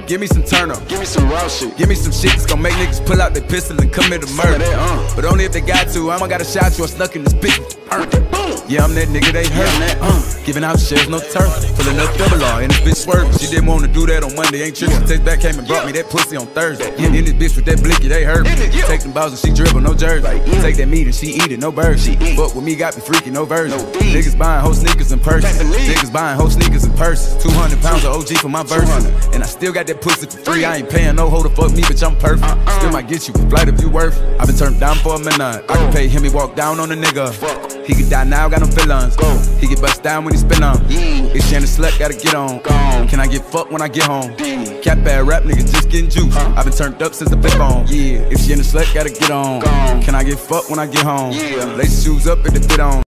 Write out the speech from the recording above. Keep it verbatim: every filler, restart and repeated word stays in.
Give me some turn up. Give me some raw shit. Give me some shit that's gon' make niggas pull out their pistol and commit a murder. That, uh. But only if they got to. I'ma gotta shot you or snuck in this bitch. Yeah, I'm that nigga they hurt. Yeah, uh, giving out shares, no turf. Pulling up double R and this bitch swerving. She didn't wanna do that on Monday. Ain't tripping. She text back, came and brought me that pussy on Thursday. Yeah, in this bitch with that blicky, they hurt me. Take them balls and she dribble, no jersey. Take that meat and she eat it, no bird. She eat. But with me got me freaky, no version. Niggas buying whole sneakers and purses. Niggas buying whole sneakers and purses. two hundred pounds of O G for my verses. And I still got that pussy for free. I ain't paying no hoe to fuck me, bitch, I'm perfect. Still might get you a flight if you worth it. I been turned down for a minute. I can pay him, he walk down on a nigga. He could die now, got no feelings. He get bust down when he spin on. It's Shannon Slut, gotta get on. Can I get fucked when I get home? Cap bad rap niggas just getting juice. I been turned up since the flip on. Yeah, if Shannon Slut, gotta get on. Can I get fucked when I get home? Lace shoes up and the fit on.